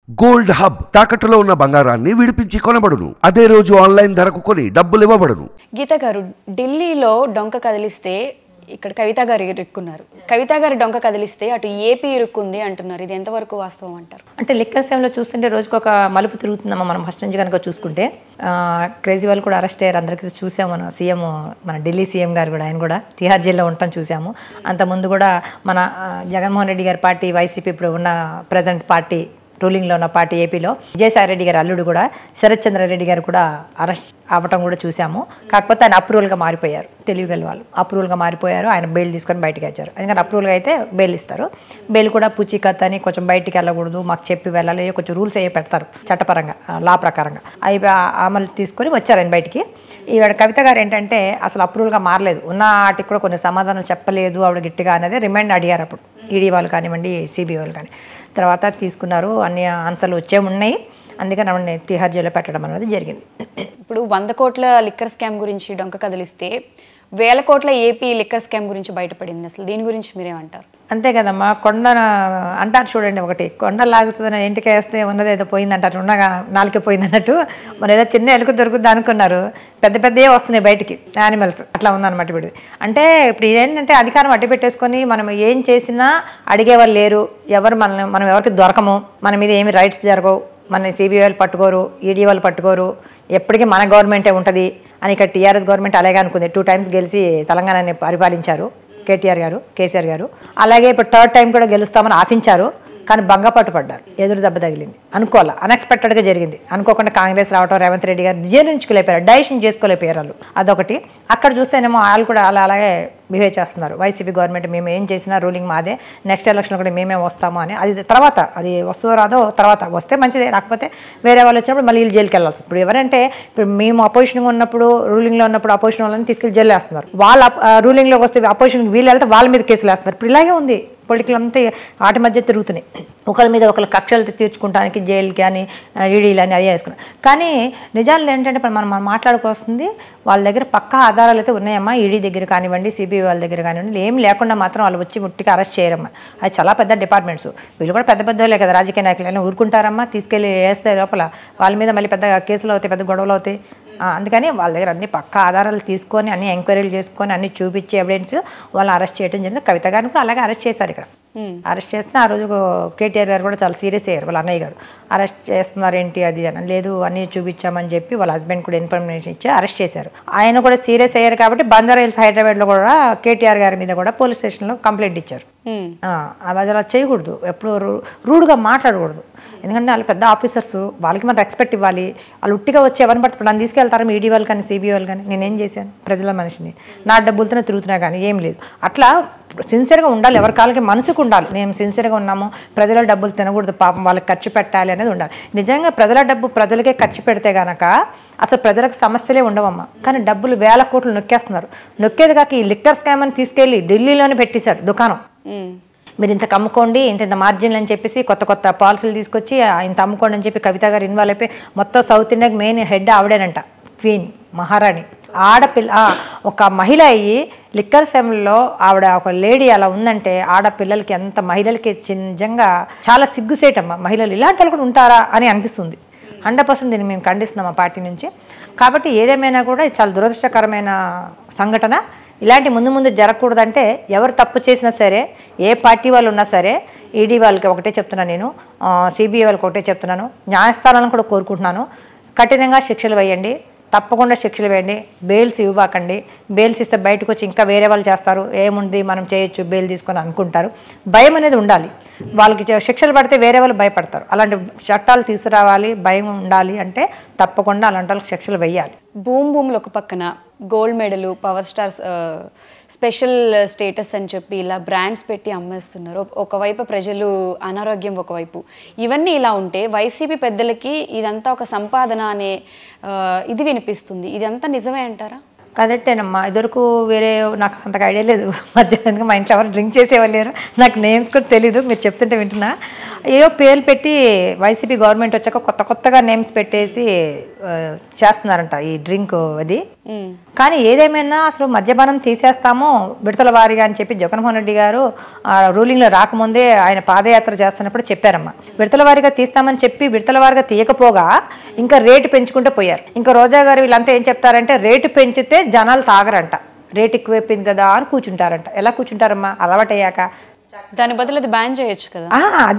Gold hub తాకట్టులో ఉన్న బంగారాన్ని విడిపించి కొనబడును. అదే రోజు ఆన్లైన్ ధరకు కొని డబ్బులు ఇవ్వబడును. గీత గారు, ఢిల్లీలో డొంక కదిలిస్తే ఇక్కడ కవిత గారు ఇరుక్కున్నారు. కవిత గారి డొంక కదిలిస్తే అటు ఏపీ ఇరుక్కుంది అంటున్నారు. ఇది ఎంతవరకు వాస్తవం అంటారు? అంటే లిక్కర్ స్కామ్లో చూస్తుంటే రోజుకు ఒక మలుపు తిరుగుతుందమ్మా. మనం ఫస్ట్ నుంచి కనుక చూసుకుంటే క్రేజీ వాళ్ళు కూడా అరెస్ట్ అయ్యారు. అందరికీ చూసాము. మన సీఎం, మన ఢిల్లీ సీఎం గారు కూడా, ఆయన కూడా తిహార్ జైల్లో ఉండటం చూసాము. అంతకుముందు కూడా మన జగన్మోహన్ రెడ్డి గారి పార్టీ వైసీపీ, ఇప్పుడు ఉన్న ప్రజెంట్ పార్టీ రూలింగ్లో ఉన్న పార్టీ ఏపీలో విజయసాయి రెడ్డి గారి అల్లుడు కూడా, శరత్ చంద్రారెడ్డి గారు కూడా అరెస్ట్ అవ్వటం కూడా చూసాము. కాకపోతే ఆయన అప్రూవల్గా మారిపోయారు. తెలివిగల వాళ్ళు అప్రూవల్గా మారిపోయారు. ఆయన బెయిల్ తీసుకొని బయటకు వచ్చారు. ఎందుకంటే అప్రూవల్గా అయితే బెయిల్ ఇస్తారు. బెయిల్ కూడా పూచీకత్ అని కొంచెం బయటికి వెళ్ళకూడదు, మాకు చెప్పి వెళ్ళాలి, కొంచెం రూల్స్ అయ్యే పెడతారు చట్టపరంగా, లా ప్రకారంగా. అవి అమలు తీసుకొని వచ్చారు ఆయన బయటికి. ఈవిడ కవిత గారు ఏంటంటే అసలు అప్రూవల్గా మారలేదు. ఉన్న వాటికి కూడా కొన్ని సమాధానాలు చెప్పలేదు ఆవిడ గట్టిగా అనేది రిమైండ్ అడిగారు అప్పుడు ఈడీ వాళ్ళు కానివ్వండి, సిబిఐ వాళ్ళు కానీ. తర్వాత తీసుకున్నారు. అన్ని ఆన్సర్లు వచ్చే ఉన్నాయి. అందుకని ఆవిడని తిహార్ జైల్లో పెట్టడం అనేది జరిగింది. ఇప్పుడు 100 కోట్ల లిక్కర్ స్కామ్ గురించి డొంక కదిలిస్తే 1000 కోట్ల ఏపీ లిక్కర్ స్కామ్ గురించి బయటపడింది. అసలు దీని గురించి మీరేమంటారు? అంతే కదమ్మా. కొండ అంటారు చూడండి, ఒకటి కొండ లాగుతుందని ఇంటికి వేస్తే ఉన్నది ఏదో పోయింది అంటారు, ఉన్నగా నాలుకే పోయింది అన్నట్టు. మరి ఏదో చిన్న ఎలుక దొరుకుద్ది అనుకున్నారు, పెద్ద పెద్దవే వస్తున్నాయి బయటికి యానిమల్స్. అట్లా ఉందన్నమాట ఇప్పుడు. అంటే ఇప్పుడు ఇదేంటంటే అధికారం అడ్డు పెట్టేసుకొని మనం ఏం చేసినా అడిగేవాళ్ళు లేరు. మనం ఎవరికి దొరకము, మన మీద ఏమి రైట్స్ జరగవు, మన సిబిఐ వాళ్ళు పట్టుకోరు, ఈడీ వాళ్ళు పట్టుకోరు, ఎప్పటికీ మన గవర్నమెంటే ఉంటుంది అని ఇక్కడ టీఆర్ఎస్ గవర్నమెంట్ అలాగే అనుకుంది. 2 టైమ్స్ గెలిచి తెలంగాణని పరిపాలించారు కేసీఆర్ గారు. అలాగే ఇప్పుడు 3rd టైం కూడా గెలుస్తామని ఆశించారు. కానీ భంగపట్టు పడ్డారు. ఎదురు దెబ్బ తగిలింది. అనుకోవాలి, అన్ఎక్స్పెక్టెడ్గా జరిగింది. అనుకోకుండా కాంగ్రెస్ రావటం, రేవంత్ రెడ్డి గారు జీర్ణించుకోలేకపోయారు, డైజెషన్ చేసుకోలేకపోయారు వాళ్ళు. అదొకటి. అక్కడ చూస్తేనేమో వాళ్ళు కూడా అలాగే బిహేవ్ చేస్తున్నారు. వైసీపీ గవర్నమెంట్ మేము ఏం చేసినా రూలింగ్ మాదే, నెక్స్ట్ ఎలక్షన్లో కూడా మేమే వస్తాము అని. అది తర్వాత, అది వస్తుందో రాదో తర్వాత, వస్తే మంచిదే, రాకపోతే వేరే వాళ్ళు వచ్చినప్పుడు మళ్ళీ వీళ్ళు జైలుకి వెళ్ళాల్సి. ఇప్పుడు ఎవరంటే ఇప్పుడు మేము అపోజిషన్గా ఉన్నప్పుడు, రూలింగ్లో ఉన్నప్పుడు అపోజిషన్ వాళ్ళని తీసుకెళ్ళి జైలు వేస్తున్నారు. వాళ్ళ రూలింగ్లోకి వస్తే అపోజిషన్కి వీళ్ళు వెళ్తే వాళ్ళ మీద కేసులు వేస్తున్నారు. ఇప్పుడు ఇలాగే ఉంది. పొలిటికల్ అంతా వాటి మధ్య తిరుగుతున్నాయి. ఒకరి మీద ఒకరు కక్షలు తీర్చుకోవడానికి జైలుకి అని, ఈడీలు అని, అదే వేసుకున్నాం. కానీ నిజాలు ఏంటంటే ఇప్పుడు మనం మాట్లాడుకొస్తుంది, వాళ్ళ దగ్గర పక్కా ఆధారాలు అయితే ఉన్నాయమ్మా. ఈడీ దగ్గర కానివ్వండి, సిబిఐ వాళ్ళ దగ్గర కానివ్వండి, ఏం లేకుండా మాత్రం వాళ్ళు వచ్చి ముట్టికి అరెస్ట్ చేయరమ్మా. అది చాలా పెద్ద డిపార్ట్మెంట్స్. వీళ్ళు కూడా పెద్ద పెద్దోళ్ళే కదా, రాజకీయ నాయకులు ఊరుకుంటారమ్మా. తీసుకెళ్ళి వేస్తే లోపల వాళ్ళ మీద మళ్ళీ పెద్ద కేసులు అవుతాయి, పెద్ద గొడవలు అవుతాయి. అందుకని వాళ్ళ దగ్గర అన్ని పక్కా ఆధారాలు తీసుకొని, అన్ని ఎంక్వైరీలు చేసుకొని, అన్ని చూపించి ఎవిడెన్స్ వాళ్ళని అరెస్ట్ చేయడం జరిగింది. కవిత గారిని కూడా అలాగే అరెస్ట్ చేశారు. ఇక్కడ అరెస్ట్ చేస్తే ఆ రోజు కేటీఆర్ గారు కూడా చాలా సీరియస్ అయ్యారు. వాళ్ళ అన్నయ్య గారు అరెస్ట్ చేస్తున్నారు ఏంటి అది అని. లేదు, అన్నీ చూపించామని చెప్పి వాళ్ళ హస్బెండ్ కూడా ఇన్ఫర్మేషన్ ఇచ్చి అరెస్ట్ చేశారు. ఆయన కూడా సీరియస్ అయ్యారు కాబట్టి బంజారా హిల్స్ హైదరాబాద్లో కూడా కేటీఆర్ గారి మీద కూడా పోలీస్ స్టేషన్లో కంప్లైంట్ ఇచ్చారు. అది అలా చేయకూడదు, ఎప్పుడు రూడ్గా మాట్లాడకూడదు. ఎందుకంటే వాళ్ళు పెద్ద ఆఫీసర్స్, వాళ్ళకి మనం రెస్పెక్ట్ ఇవ్వాలి. వాళ్ళు ఉట్టిగా వచ్చి ఎవరిని పడుతుంది నన్ను తీసుకెళ్తారు ఈడీ వాళ్ళు కానీ, సిబిఐ వాళ్ళు కానీ. నేనేం చేశాను? ప్రజల మనిషిని, నా డబ్బులతోనే తిరుగుతున్నా కానీ ఏం లేదు. అట్లా సిన్సియర్గా ఉండాలి. ఎవరి కాళ్ళకి మనసుకు ఉండాలి. మేము సిన్సియర్గా ఉన్నాము, ప్రజల డబ్బులు తినకూడదు, పాపం వాళ్ళకి ఖర్చు పెట్టాలి అనేది ఉండాలి. నిజంగా ప్రజల డబ్బు ప్రజలకే ఖర్చు పెడితే కనుక అసలు ప్రజలకు సమస్యలే ఉండవమ్మా. కానీ డబ్బులు 1000 కోట్లు నొక్కేస్తున్నారు. నొక్కేది కాక ఈ లిక్కర్ స్కామ్ అని తీసుకెళ్ళి ఢిల్లీలోనే పెట్టేశారు దుకాణం. మీరు ఇంత అమ్ముకోండి, ఇంత మార్జిన్లు అని చెప్పేసి కొత్త పాలసీలు తీసుకొచ్చి ఇంత అమ్ముకోండి అని చెప్పి కవిత గారు ఇన్వాల్వ్ అయిపోయి మొత్తం సౌత్ ఇండియాకి మెయిన్ హెడ్ ఆవిడేనంట, క్వీన్ మహారాణి. ఆడపిల్ల, ఒక మహిళ అయ్యి లిక్కర్ స్కామ్లో ఆవిడ ఒక లేడీ అలా ఉందంటే ఆడపిల్లలకి, ఎంత మహిళలకి నిజంగా చాలా సిగ్గుసేటమ్మా. మహిళలు ఇలాంటి వాళ్ళు కూడా ఉంటారా అని అనిపిస్తుంది. 100% దీన్ని మేము ఖండిస్తున్నాం ఆ పార్టీ నుంచి. కాబట్టి ఏదేమైనా కూడా చాలా దురదృష్టకరమైన సంఘటన. ఇలాంటి ముందు జరగకూడదంటే ఎవరు తప్పు చేసినా సరే, ఏ పార్టీ వాళ్ళు ఉన్నా సరే, ఈడీ వాళ్ళకి ఒకటే చెప్తున్నాను నేను, సిబిఐ వాళ్ళకి ఒకటే చెప్తున్నాను, న్యాయస్థానాలను కూడా కోరుకుంటున్నాను, కఠినంగా శిక్షలు వేయండి, తప్పకుండా శిక్షలు వేయండి. బెయిల్స్ ఇవ్వకండి. బెయిల్స్ ఇస్తే బయటకు వచ్చి ఇంకా వేరే వాళ్ళు చేస్తారు, ఏముంది మనం చేయొచ్చు బెయిల్ తీసుకొని అనుకుంటారు. భయం అనేది ఉండాలి. వాళ్ళకి శిక్షలు పడితే వేరే వాళ్ళు భయపడతారు. అలాంటి చట్టాలు తీసుకురావాలి, భయం ఉండాలి. అంటే తప్పకుండా అలాంటి వాళ్ళకి శిక్షలు వేయాలి. భూములు ఒక పక్కన గోల్డ్ మెడలు, పవర్ స్టార్స్ స్పెషల్ స్టేటస్ అని చెప్పి ఇలా బ్రాండ్స్ పెట్టి అమ్మేస్తున్నారు. ఒకవైపు ప్రజలు అనారోగ్యం, ఒకవైపు ఇవన్నీ ఇలా ఉంటే వైసీపీ పెద్దలకి ఇదంతా ఒక సంపాదన అనే ఇది వినిపిస్తుంది. ఇదంతా నిజమే అంటారా? కరెక్టేనమ్మా. ఇదివరకు వేరే నాకు అంతగా ఐడియా లేదు. మధ్యాహ్నం మా ఇంట్లో ఎవరు డ్రింక్ చేసేవాళ్ళు లేరు. నాకు నేమ్స్ కూడా తెలీదు, మీరు చెప్తుంటే వింటున్నా. ఏవో పేర్లు పెట్టి వైసీపీ గవర్నమెంట్ వచ్చాక కొత్తగా నేమ్స్ పెట్టేసి చేస్తున్నారంట ఈ డ్రింక్ అది. కానీ ఏదేమైనా అసలు మద్యపానం తీసేస్తాము విడతల వారీగా అని చెప్పి జగన్మోహన్ రెడ్డి గారు రూలింగ్లో రాకముందే ఆయన పాదయాత్ర చేస్తున్నప్పుడు చెప్పారమ్మా. విడతల వారీగా తీస్తామని చెప్పి విడతల వారీగా తీయకపోగా ఇంకా రేటు పెంచుకుంటూ పోయారు. ఇంకా రోజా గారు వీళ్ళంతా ఏం చెప్తారంటే రేటు పెంచితే జనాలు తాగరంట, రేటు ఎక్కువైపోయింది కదా అని కూర్చుంటారంట. ఎలా కూర్చుంటారమ్మా అలవాటయ్యాక? దాని బదులు అది బ్యాన్ చేయొచ్చు కదా.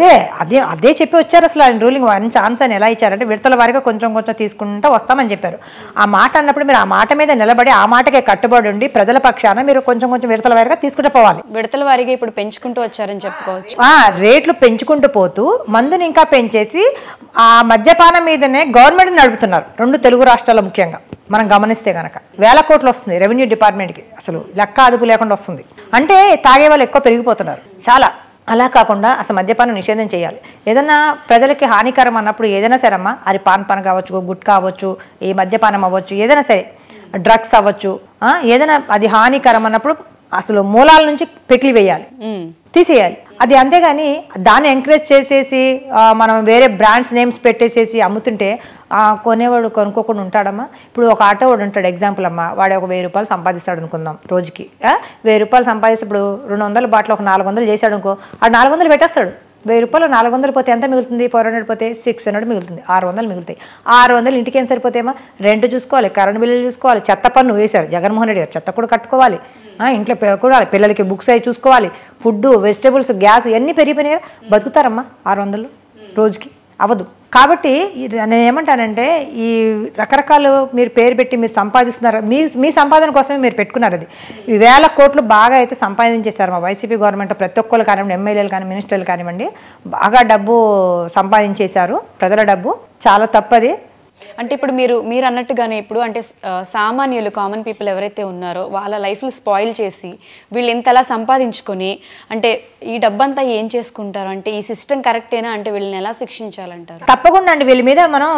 అదే చెప్పి వచ్చారు. అసలు ఆయన రూలింగ్ వన్ ఛాన్స్ అని ఎలా ఇచ్చారంటే విడతల వారిగా కొంచెం తీసుకుంటూ వస్తామని చెప్పారు. ఆ మాట అన్నప్పుడు మీరు ఆ మాట మీద నిలబడి ఆ మాటకే కట్టుబడి ఉండి ప్రజల పక్షాన మీరు కొంచెం విడతల వారిగా తీసుకుంటూ పోవాలి. విడతల వారిగా ఇప్పుడు పెంచుకుంటూ వచ్చారని చెప్పుకోవచ్చు. రేట్లు పెంచుకుంటూ పోతూ మందుని ఇంకా పెంచేసి ఆ మద్యపానం మీదనే గవర్నమెంట్ నడుపుతున్నారు. 2 తెలుగు రాష్ట్రాల్లో ముఖ్యంగా మనం గమనిస్తే కనుక వేల కోట్లు వస్తుంది రెవెన్యూ డిపార్ట్మెంట్కి, అసలు లెక్క అదుపు లేకుండా వస్తుంది. అంటే తాగే వాళ్ళు ఎక్కువ పెరిగిపోతున్నారు చాలా. అలా కాకుండా అసలు మద్యపానం నిషేధం చేయాలి. ఏదైనా ప్రజలకి హానికరం అన్నప్పుడు ఏదైనా సరే అమ్మా, అది పాన్ కావచ్చు, గుట్కా అవ్వచ్చు, ఈ మద్యపానం అవ్వచ్చు, ఏదైనా సరే డ్రగ్స్ అవ్వచ్చు, ఏదైనా అది హానికరం అన్నప్పుడు అసలు మూలాల నుంచి పెకిలి వేయాలి, తీసేయాలి. అది అంతేగాని దాన్ని ఎంకరేజ్ చేసేసి మనం వేరే బ్రాండ్స్ నేమ్స్ పెట్టేసేసి అమ్ముతుంటే కొనేవాడు కొనుక్కోకుండా ఉంటాడమ్మా. ఇప్పుడు ఒక ఆటో వాడు ఉంటాడు ఎగ్జాంపుల్ అమ్మా, వాడు ఒక 1000 రూపాయలు సంపాదిస్తాడు అనుకుందాం రోజుకి. 1000 రూపాయలు సంపాదిస్తే ఇప్పుడు 200 బాటిల్ ఒక 400 చేశాడు అనుకో, ఆ 400 పెట్టేస్తాడు. 1000 రూపాయలు 400 పోతే ఎంత మిగులుతుంది? 400 పోతే 600 మిగులుతుంది, 600 మిగులుతాయి. 600 ఇంటికి ఏం సరిపోతాయేమో? రెంట్ చూసుకోవాలి, కరెంట్ బిల్లులు చూసుకోవాలి, చెత్త పన్ను వేశారు జగన్మోహన్ రెడ్డి గారు, చెత్త కూడా కట్టుకోవాలి, ఇంట్లో కూడా పిల్లలకి బుక్స్ అవి చూసుకోవాలి, ఫుడ్, వెజిటేబుల్స్, గ్యాస్ ఇవన్నీ పెరిగిపోయినాయి. బతుకుతారమ్మా 600 రోజుకి? అవ్వదు. కాబట్టి నేను ఏమంటానంటే ఈ రకరకాలు మీరు పేరు పెట్టి మీరు సంపాదిస్తున్నారు, మీ సంపాదన కోసమే మీరు పెట్టుకున్నారు. అది 1000 కోట్లు బాగా అయితే సంపాదించేశారు మా వైసీపీ గవర్నమెంట్. ప్రతి ఒక్కరు కానివ్వండి, ఎమ్మెల్యేలు కానీ మినిస్టర్లు కానివ్వండి, బాగా డబ్బు సంపాదించేశారు, ప్రజల డబ్బు. చాలా తప్పది. అంటే ఇప్పుడు మీరు అన్నట్టుగానే ఇప్పుడు అంటే సామాన్యులు కామన్ పీపుల్ ఎవరైతే ఉన్నారో వాళ్ళ లైఫ్లు స్పాయిల్ చేసి వీళ్ళు ఇంతలా సంపాదించుకొని అంటే ఈ డబ్బంతా ఏం చేసుకుంటారు? అంటే ఈ సిస్టమ్ కరెక్టేనా? అంటే వీళ్ళని ఎలా శిక్షించాలంటారు? తప్పకుండా అండి. వీళ్ళ మీద మనం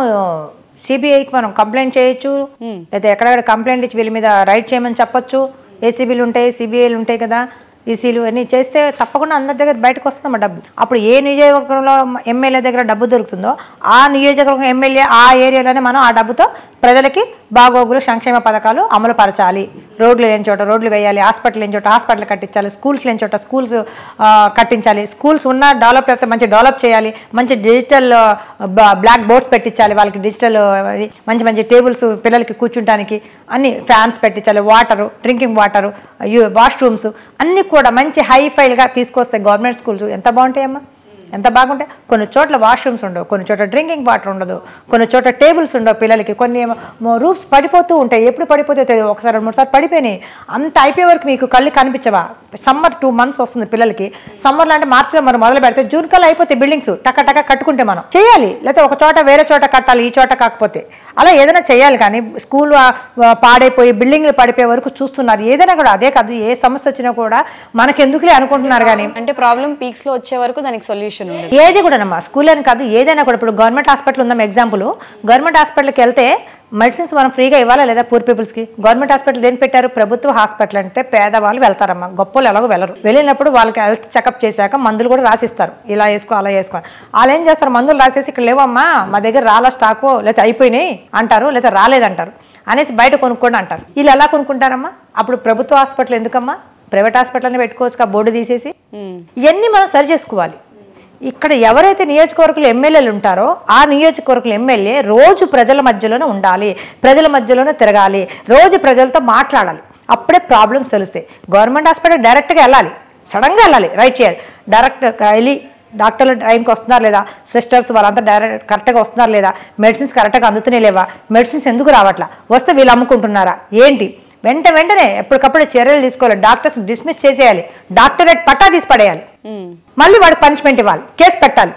సిబిఐకి మనం కంప్లైంట్ చేయొచ్చు, లేదా ఎక్కడెక్కడ కంప్లైంట్ ఇచ్చి వీళ్ళ మీద రైట్ చేయమని చెప్పొచ్చు. ఏసీబీలు ఉంటాయి, సిబిఐలు ఉంటాయి కదా, ఈసీలు అన్నీ చేస్తే తప్పకుండా అందరి దగ్గర బయటకు వస్తుందమ్మా డబ్బు. అప్పుడు ఏ నియోజకవర్గంలో ఎమ్మెల్యే దగ్గర డబ్బు దొరుకుతుందో ఆ నియోజకవర్గం ఎమ్మెల్యే ఆ ఏరియాలోనే మనం ఆ డబ్బుతో ప్రజలకి బాగోగులు, సంక్షేమ పథకాలు అమలు పరచాలి. రోడ్లు లేని చోట రోడ్లు వేయాలి, హాస్పిటల్ లేని చోట హాస్పిటల్ కట్టించాలి, స్కూల్స్ లేని చోట స్కూల్స్ కట్టించాలి, స్కూల్స్ ఉన్న డెవలప్ అయితే మంచి డెవలప్ చేయాలి, మంచి డిజిటల్ బ్లాక్ బోర్డ్స్ పెట్టించాలి, వాళ్ళకి డిజిటల్ మంచి మంచి టేబుల్స్ పిల్లలకి కూర్చుంటానికి అన్ని ఫ్యాన్స్ పెట్టించాలి, వాటరు, డ్రింకింగ్ వాటరు, వాష్రూమ్స్ అన్నీ కూడా మంచి హైఫైల్గా తీసుకొస్తే గవర్నమెంట్ స్కూల్స్ ఎంత బాగుంటాయమ్మా, ఎంత బాగుంటాయి. కొన్ని చోట్ల వాష్రూమ్స్ ఉండవు, కొన్ని చోట్ల డ్రింకింగ్ వాటర్ ఉండదు, కొన్ని చోట్ల టేబుల్స్ ఉండవు పిల్లలకి, కొన్ని రూఫ్స్ పడిపోతూ ఉంటాయి, ఎప్పుడు పడిపోతే తెలియదు, ఒకసారి 2-3 సార్లు పడిపోయినాయి. అంత అయిపోయే వరకు మీకు కళ్ళు కనిపించవా? సమ్మర్ 2 months వస్తుంది పిల్లలకి, సమ్మర్లో అంటే మార్చిలో మనం మొదలు పెడితే జూన్ కల్లా అయిపోతాయి బిల్డింగ్స్, టక్క కట్టుకుంటే మనం చేయాలి. లేకపోతే ఒక చోట వేరే చోట కట్టాలి, ఈ చోట కాకపోతే అలా ఏదైనా చేయాలి. కానీ స్కూల్ పాడైపోయి బిల్డింగ్లు పడిపోయే వరకు చూస్తున్నారు. ఏదైనా కూడా అదే కాదు, ఏ సమస్య వచ్చినా కూడా మనకెందుకులే అనుకుంటున్నారు. కానీ అంటే ప్రాబ్లం పీక్స్లో వచ్చే వరకు దానికి సొల్యూషన్ ఏది కూడా అమ్మా, స్కూల్ అని కాదు, ఏదైనా కూడా. ఇప్పుడు గవర్నమెంట్ హాస్పిటల్ ఉందాం ఎగ్జాంపుల్, గవర్నమెంట్ హాస్పిటల్కి వెళ్తే మెడిసిన్స్ మనం ఫ్రీగా ఇవ్వాలా లేదా? పూర్ పీపుల్స్కి గవర్నమెంట్ హాస్పిటల్ దేని పెట్టారు? ప్రభుత్వ హాస్పిటల్ అంటే పేదవాళ్ళు వెళ్తారమ్మా, గొప్పలు ఎలాగో వెళ్ళరు. వెళ్ళినప్పుడు వాళ్ళకి హెల్త్ చెకప్ చేశాక మందులు కూడా రాసిస్తారు, ఇలా వేసుకో అలా వేసుకో. వాళ్ళు ఏం చేస్తారు? మందులు రాసేసి ఇక్కడ లేవమ్మా మా దగ్గర రాలా స్టాకు, లేకపోతే అయిపోయినాయి అంటారు, లేకపోతే రాలేదంటారు అనేసి బయట కొనుక్కోండి అంటారు. వీళ్ళు ఎలా కొనుక్కుంటారమ్మా? అప్పుడు ప్రభుత్వ హాస్పిటల్ ఎందుకమ్మా, ప్రైవేట్ హాస్పిటల్ అని పెట్టుకోవచ్చు, బోర్డు తీసేసి. ఇవన్నీ మనం సరి చేసుకోవాలి. ఇక్కడ ఎవరైతే నియోజకవర్గంలో ఎమ్మెల్యేలు ఉంటారో ఆ నియోజకవర్గంలో ఎమ్మెల్యే రోజు ప్రజల మధ్యలోనే ఉండాలి, ప్రజల మధ్యలోనే తిరగాలి, రోజు ప్రజలతో మాట్లాడాలి. అప్పుడే ప్రాబ్లమ్స్ తెలుస్తాయి. గవర్నమెంట్ హాస్పిటల్ డైరెక్ట్గా వెళ్ళాలి, సడన్గా వెళ్ళాలి, రైట్ చేయాలి. డైరెక్ట్గా వెళ్ళి డాక్టర్లు టైంకి వస్తున్నారు లేదా, సిస్టర్స్ వాళ్ళంతా డైరెక్ట్ కరెక్ట్గా వస్తున్నారు లేదా, మెడిసిన్స్ కరెక్ట్గా అందుతూనే లేవా, మెడిసిన్స్ ఎందుకు రావట్లా, వస్తే వీళ్ళు అమ్ముకుంటున్నారా ఏంటి, వెంటనే ఎప్పటికప్పుడు చర్యలు తీసుకోవాలి. డాక్టర్స్ డిస్మిస్ చేసేయాలి, డాక్టరేట్ పట్టా తీసి పడేయాలి, మళ్ళీ వాడికి పనిష్మెంట్ ఇవ్వాలి, కేసు పెట్టాలి.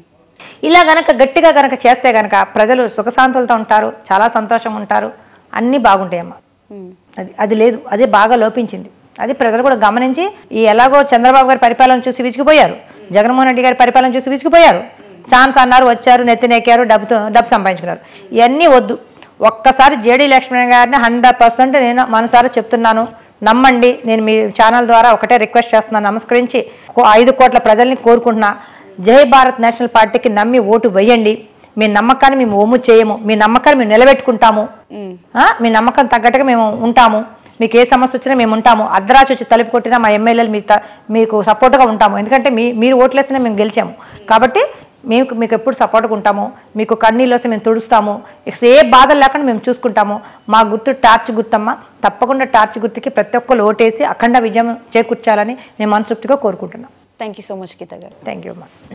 ఇలా గనక గట్టిగా గనక చేస్తే గనక ప్రజలు సుఖశాంతులతో ఉంటారు, చాలా సంతోషంగా ఉంటారు, అన్నీ బాగుంటాయమ్మా. అది లేదు, అదే బాగా లోపించింది. అది ప్రజలు కూడా గమనించి ఈ ఎలాగో చంద్రబాబు గారి పరిపాలన చూసి విసిగిపోయారు, జగన్మోహన్ రెడ్డి గారి పరిపాలన చూసి విసిగిపోయారు, ఛాన్స్ అన్నారు, వచ్చారు, నెత్తినెక్కారు, డబ్బు సంపాదించుకున్నారు. ఇవన్నీ వద్దు. ఒక్కసారి జేడీ లక్ష్మణ్ గారిని 100% నేను మనసారా చెప్తున్నాను, నమ్మండి. నేను మీ ఛానల్ ద్వారా ఒకటే రిక్వెస్ట్ చేస్తున్నాను, నమస్కరించి 5 కోట్ల ప్రజల్ని కోరుకుంటున్నా, జై భారత్ నేషనల్ పార్టీకి నమ్మి ఓటు వేయండి. మీ నమ్మకాన్ని మేము ఓము చేయము, మీ నమ్మకాన్ని మేము నిలబెట్టుకుంటాము, మీ నమ్మకం తగ్గట్టుగా మేము ఉంటాము. మీకు ఏ సమస్య వచ్చినా మేము ఉంటాము. అర్ధరాత్రి వచ్చి తలుపు కొట్టినా మా ఎమ్మెల్యేలు మీకు సపోర్ట్గా ఉంటాము. ఎందుకంటే మీరు ఓట్లేస్తేనే మేము గెలిచాము కాబట్టి మీకు ఎప్పుడు సపోర్ట్గా ఉంటాము. మీకు కన్నీళ్ళు వస్తే మేము తుడుస్తాము. ఏ బాధలు లేకుండా మేము చూసుకుంటాము. మా గుర్తు టార్చ్ గుర్తమ్మ. తప్పకుండా టార్చ్ గుర్తుకి ప్రతి ఒక్కరు ఓటేసి అఖండ విజయం చేకూర్చాలని నేను మనస్ఫూర్తిగా కోరుకుంటున్నాను. Thank you so much Geetha గారు. థ్యాంక్ యూ అమ్మా.